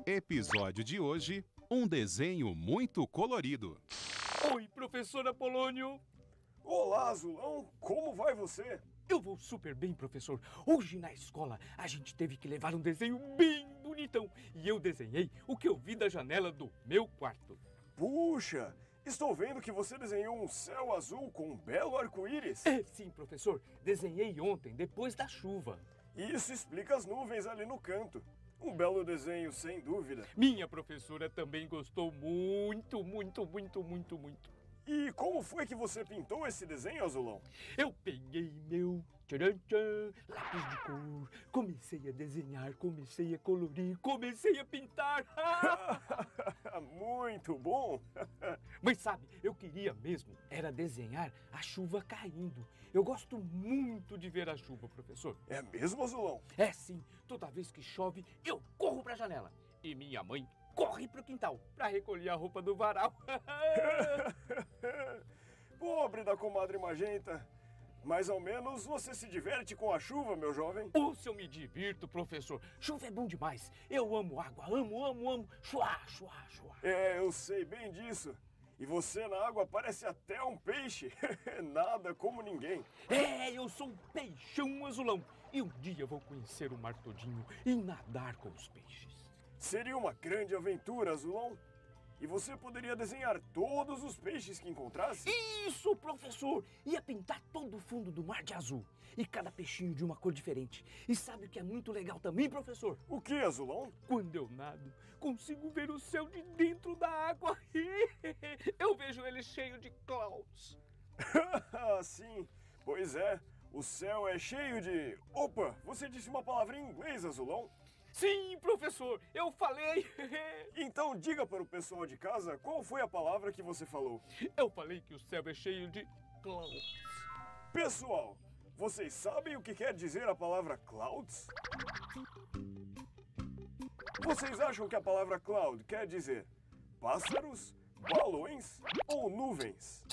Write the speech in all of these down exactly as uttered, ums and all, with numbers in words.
Episódio de hoje, um desenho muito colorido. Oi, professor Apolônio. Olá, Azulão. Como vai você? Eu vou super bem, professor. Hoje na escola a gente teve que levar um desenho bem bonitão. E eu desenhei o que eu vi da janela do meu quarto. Puxa, estou vendo que você desenhou um céu azul com um belo arco-íris. É, sim, professor. Desenhei ontem, depois da chuva. Isso explica as nuvens ali no canto. Um belo desenho, sem dúvida. Minha professora também gostou muito, muito, muito, muito, muito. E como foi que você pintou esse desenho, Azulão? Eu peguei meu tcharam, tcharam, lápis de cor, comecei a desenhar, comecei a colorir, comecei a pintar. Muito bom! Mas sabe, eu queria mesmo era desenhar a chuva caindo. Eu gosto muito de ver a chuva, professor. É mesmo, Azulão? É sim, toda vez que chove, eu corro para a janela. E minha mãe corre pro quintal para recolher a roupa do varal. Pobre da comadre Magenta. Mais ou menos você se diverte com a chuva, meu jovem? Ou se eu me divirto, professor. Chuva é bom demais. Eu amo água, amo, amo, amo. Chuá, chuá, chuá. É, eu sei bem disso. E você na água parece até um peixe. Nada como ninguém. É, eu sou um peixão azulão. E um dia vou conhecer o mar todinho e nadar com os peixes. Seria uma grande aventura, Azulão. E você poderia desenhar todos os peixes que encontrasse? Isso, professor! Ia pintar todo o fundo do mar de azul. E cada peixinho de uma cor diferente. E sabe o que é muito legal também, professor? O que, Azulão? Quando eu nado, consigo ver o céu de dentro da água. Eu vejo ele cheio de clouds. Sim, pois é. O céu é cheio de... Opa, você disse uma palavra em inglês, Azulão? Sim, professor, eu falei. Então diga para o pessoal de casa qual foi a palavra que você falou. Eu falei que o céu é cheio de clouds. Pessoal, vocês sabem o que quer dizer a palavra clouds? Vocês acham que a palavra cloud quer dizer pássaros, balões ou nuvens?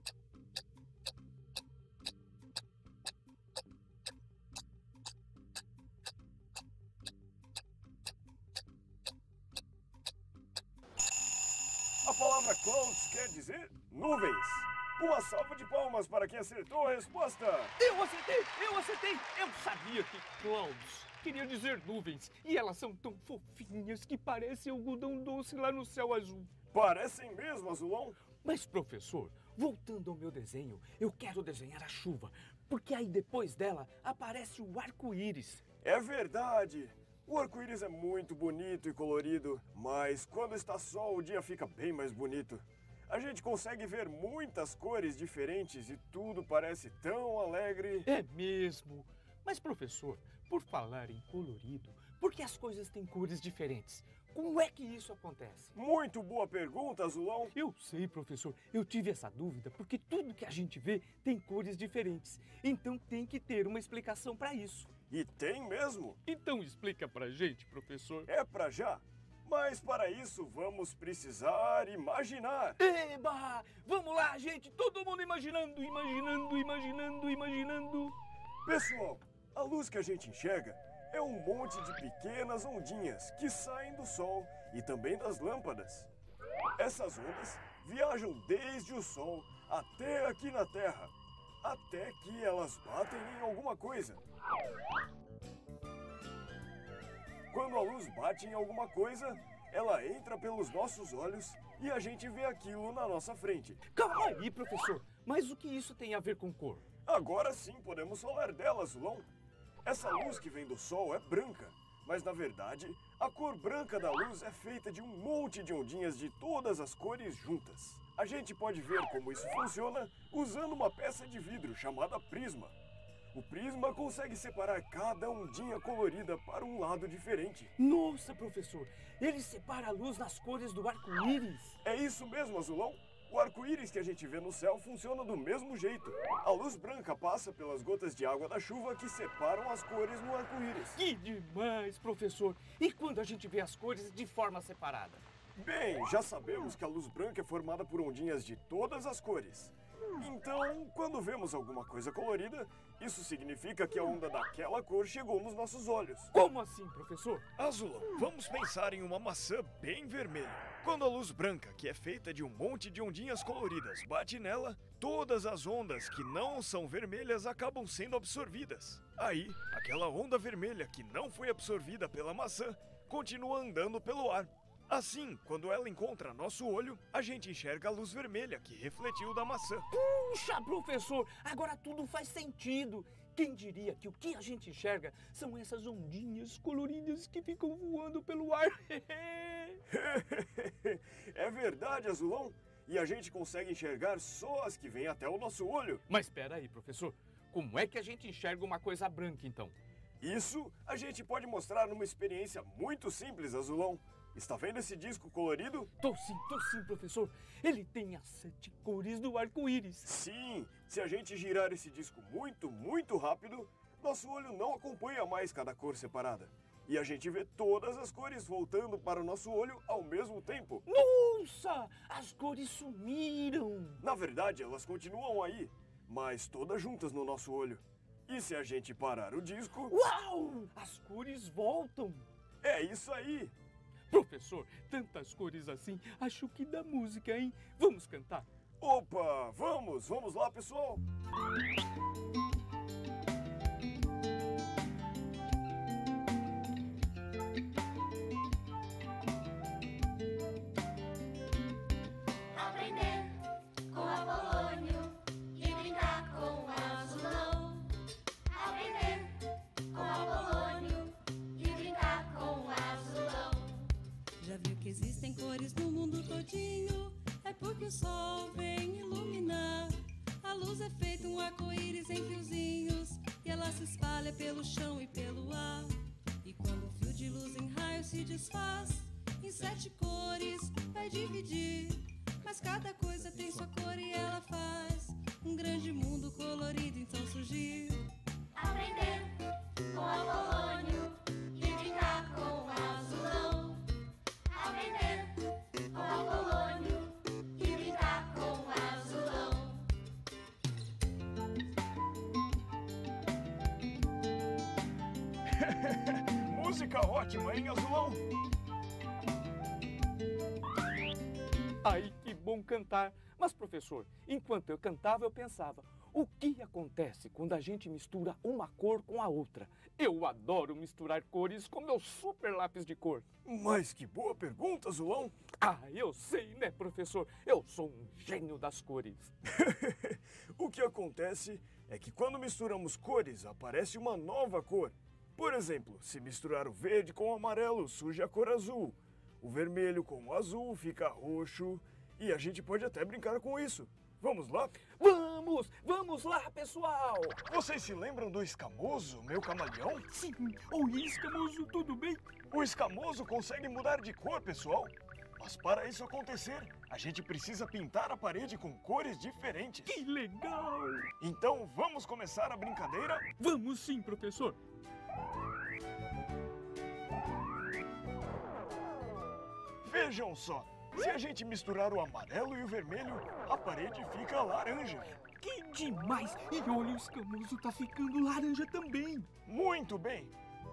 A palavra clouds quer dizer nuvens. Uma salva de palmas para quem acertou a resposta. Eu acertei, eu acertei. Eu sabia que clouds queria dizer nuvens. E elas são tão fofinhas que parecem algodão doce lá no céu azul. Parecem mesmo, Azulão. Mas, professor, voltando ao meu desenho, eu quero desenhar a chuva. Porque aí depois dela aparece o arco-íris. É verdade. O arco-íris é muito bonito e colorido, mas quando está sol o dia fica bem mais bonito. A gente consegue ver muitas cores diferentes e tudo parece tão alegre. É mesmo. Mas, professor, por falar em colorido, por que as coisas têm cores diferentes? Como é que isso acontece? Muito boa pergunta, Azulão. Eu sei, professor. Eu tive essa dúvida porque tudo que a gente vê tem cores diferentes. Então tem que ter uma explicação para isso. E tem mesmo? Então explica pra gente, professor. É pra já. Mas para isso vamos precisar imaginar. Eba! Vamos lá, gente! Todo mundo imaginando, imaginando, imaginando, imaginando. Pessoal, a luz que a gente enxerga é um monte de pequenas ondinhas que saem do sol e também das lâmpadas. Essas ondas viajam desde o sol até aqui na Terra, até que elas batem em alguma coisa. Quando a luz bate em alguma coisa, ela entra pelos nossos olhos e a gente vê aquilo na nossa frente. Calma aí, professor. Mas o que isso tem a ver com cor? Agora sim podemos falar dela, Azulão. Essa luz que vem do sol é branca, mas na verdade, a cor branca da luz é feita de um monte de ondinhas de todas as cores juntas. A gente pode ver como isso funciona usando uma peça de vidro chamada prisma. O prisma consegue separar cada ondinha colorida para um lado diferente. Nossa, professor, ele separa a luz nas cores do arco-íris. É isso mesmo, Azulão. O arco-íris que a gente vê no céu funciona do mesmo jeito. A luz branca passa pelas gotas de água da chuva que separam as cores no arco-íris. Que demais, professor! E quando a gente vê as cores de forma separada? Bem, já sabemos que a luz branca é formada por ondinhas de todas as cores. Então, quando vemos alguma coisa colorida, Isso significa que a onda daquela cor chegou nos nossos olhos. Como assim, professor? Azulão, vamos pensar em uma maçã bem vermelha. Quando a luz branca, que é feita de um monte de ondinhas coloridas, bate nela, todas as ondas que não são vermelhas acabam sendo absorvidas. Aí, aquela onda vermelha que não foi absorvida pela maçã continua andando pelo ar. Assim, quando ela encontra nosso olho, a gente enxerga a luz vermelha que refletiu da maçã. Puxa, professor, agora tudo faz sentido. Quem diria que o que a gente enxerga são essas ondinhas coloridas que ficam voando pelo ar? É verdade, Azulão. E a gente consegue enxergar só as que vêm até o nosso olho. Mas espera aí, professor. Como é que a gente enxerga uma coisa branca, então? Isso a gente pode mostrar numa experiência muito simples, Azulão. Está vendo esse disco colorido? Tô sim, tô sim, professor. Ele tem as sete cores do arco-íris. Sim, se a gente girar esse disco muito, muito rápido, nosso olho não acompanha mais cada cor separada. E a gente vê todas as cores voltando para o nosso olho ao mesmo tempo. Nossa! As cores sumiram! Na verdade, elas continuam aí, mas todas juntas no nosso olho. E se a gente parar o disco... Uau! As cores voltam! É isso aí! Professor, tantas cores assim, acho que dá música, hein? Vamos cantar? Opa, vamos, vamos lá, pessoal! Aprender com Apolônio e brincar com Azulão. Aprender com Apolônio e brincar com Azulão. Já viu que existem cores no mundo todinho? É porque o sol vem iluminar. A luz é feita um arco-íris em fiozinhos e ela se espalha pelo chão e pelo ar. E quando o fio de luz em raio se desfaz, em sete cores vai dividir. Mas cada coisa tem sua cor e ela faz um grande mundo colorido então surgir. Aprender com Apolônio e brincar com Azulão. Aprender com Apolônio e brincar com Azulão. Música ótima, hein, Azulão? Ai, que bom cantar! Mas, professor, enquanto eu cantava, eu pensava, o que acontece quando a gente mistura uma cor com a outra? Eu adoro misturar cores com meu super lápis de cor. Mas que boa pergunta, Azulão! Ah, eu sei, né, professor? Eu sou um gênio das cores. O que acontece é que quando misturamos cores, aparece uma nova cor. Por exemplo, se misturar o verde com o amarelo, surge a cor azul. O vermelho com o azul fica roxo. E a gente pode até brincar com isso. Vamos lá? Vamos! Vamos lá, pessoal! Vocês se lembram do escamoso, meu camaleão? Sim, oi, escamoso, tudo bem? O escamoso consegue mudar de cor, pessoal. Mas para isso acontecer, a gente precisa pintar a parede com cores diferentes. Que legal! Então vamos começar a brincadeira? Vamos sim, professor. Vejam só, se a gente misturar o amarelo e o vermelho, a parede fica laranja. Que demais! E olha, o escamoso tá ficando laranja também. Muito bem!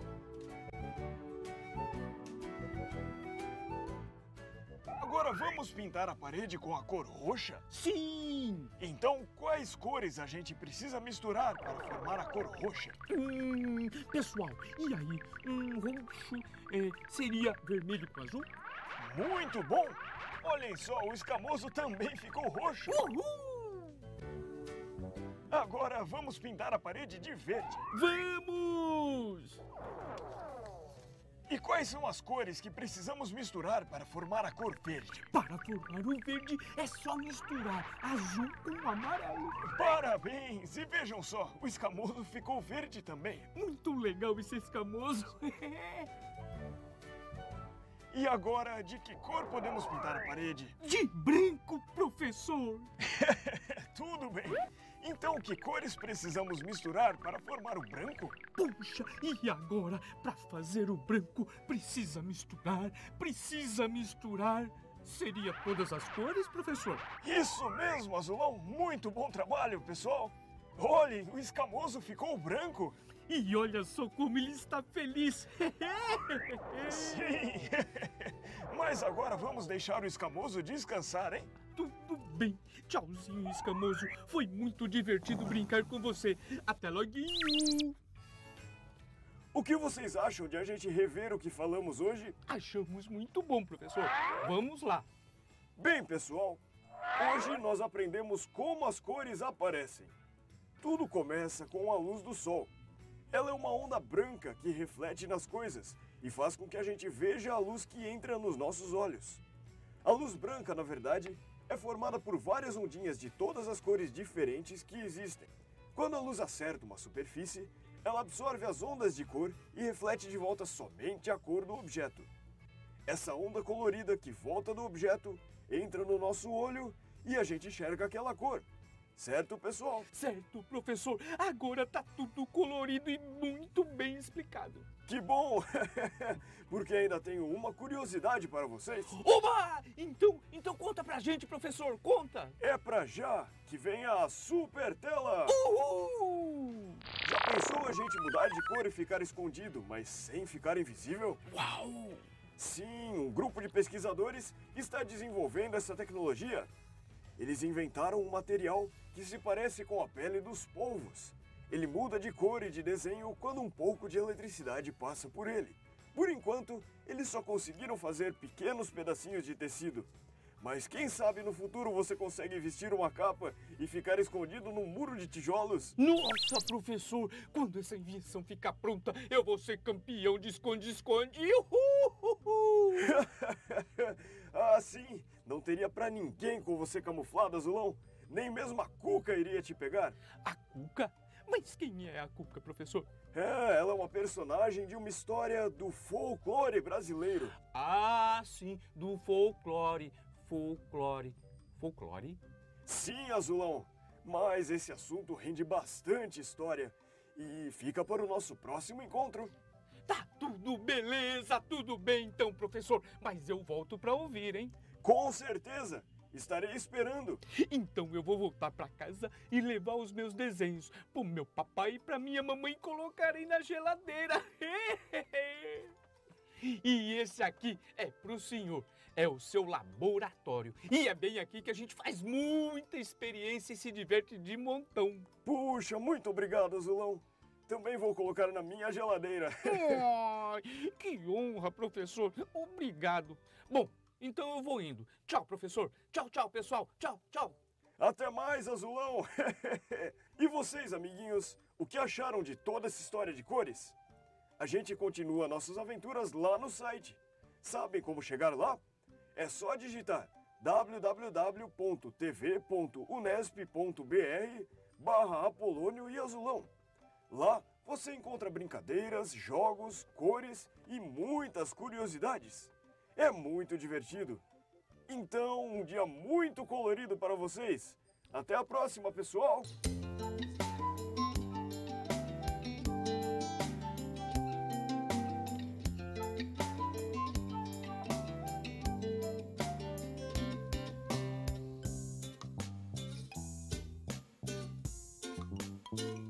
Agora vamos pintar a parede com a cor roxa? Sim! Então, quais cores a gente precisa misturar para formar a cor roxa? Hum, pessoal, e aí? Um roxo é, seria vermelho com azul? Muito bom! Olhem só, o escamoso também ficou roxo. Uhul! Agora vamos pintar a parede de verde. Vamos! E quais são as cores que precisamos misturar para formar a cor verde? Para formar o verde é só misturar azul com amarelo. Parabéns! E vejam só, o escamoso ficou verde também. Muito legal esse escamoso. E agora, de que cor podemos pintar a parede? De branco, professor! Tudo bem. Então, que cores precisamos misturar para formar o branco? Puxa, e agora, para fazer o branco, precisa misturar, precisa misturar. Seria todas as cores, professor? Isso mesmo, Azulão. Muito bom trabalho, pessoal. Olhem, o escamoso ficou branco. E olha só como ele está feliz. Sim. Mas agora vamos deixar o escamoso descansar, hein? Tudo bem. Tchauzinho, escamoso. Foi muito divertido brincar com você. Até loguinho. O que vocês acham de a gente rever o que falamos hoje? Achamos muito bom, professor. Vamos lá. Bem, pessoal, hoje nós aprendemos como as cores aparecem. Tudo começa com a luz do sol. Ela é uma onda branca que reflete nas coisas e faz com que a gente veja a luz que entra nos nossos olhos. A luz branca, na verdade, é formada por várias ondinhas de todas as cores diferentes que existem. Quando a luz acerta uma superfície, ela absorve as ondas de cor e reflete de volta somente a cor do objeto. Essa onda colorida que volta do objeto entra no nosso olho e a gente enxerga aquela cor. Certo, pessoal? Certo, professor. Agora tá tudo colorido e muito bem explicado. Que bom! Porque ainda tenho uma curiosidade para vocês. Oba! Então, então conta pra gente, professor. Conta! É pra já que vem a super tela! Uhul! Já pensou a gente mudar de cor e ficar escondido, mas sem ficar invisível? Uau! Sim, um grupo de pesquisadores está desenvolvendo essa tecnologia. Eles inventaram um material que se parece com a pele dos polvos. Ele muda de cor e de desenho quando um pouco de eletricidade passa por ele. Por enquanto, eles só conseguiram fazer pequenos pedacinhos de tecido. Mas quem sabe no futuro você consegue vestir uma capa e ficar escondido num muro de tijolos? Nossa, professor! Quando essa invenção ficar pronta, eu vou ser campeão de esconde-esconde! Uhul! Ah, sim! Não teria pra ninguém com você camuflado, Azulão. Nem mesmo a Cuca iria te pegar. A Cuca? Mas quem é a Cuca, professor? É, ela é uma personagem de uma história do folclore brasileiro. Ah, sim, do folclore. Folclore. Folclore? Sim, Azulão. Mas esse assunto rende bastante história. E fica para o nosso próximo encontro. Tá tudo beleza, tudo bem então, professor. Mas eu volto pra ouvir, hein? Com certeza! Estarei esperando. Então eu vou voltar pra casa e levar os meus desenhos pro meu papai e pra minha mamãe colocarem na geladeira. E esse aqui é pro senhor. É o seu laboratório. E é bem aqui que a gente faz muita experiência e se diverte de montão. Puxa, muito obrigado, Azulão. Também vou colocar na minha geladeira. Ai, que honra, professor. Obrigado. Bom, então eu vou indo. Tchau, professor. Tchau, tchau, pessoal. Tchau, tchau. Até mais, Azulão. E vocês, amiguinhos, o que acharam de toda essa história de cores? A gente continua nossas aventuras lá no site. Sabem como chegar lá? É só digitar w w w ponto t v ponto unesp ponto b r barra Apolônio e Azulão. Lá você encontra brincadeiras, jogos, cores e muitas curiosidades. É muito divertido. Então, um dia muito colorido para vocês. Até a próxima, pessoal! Música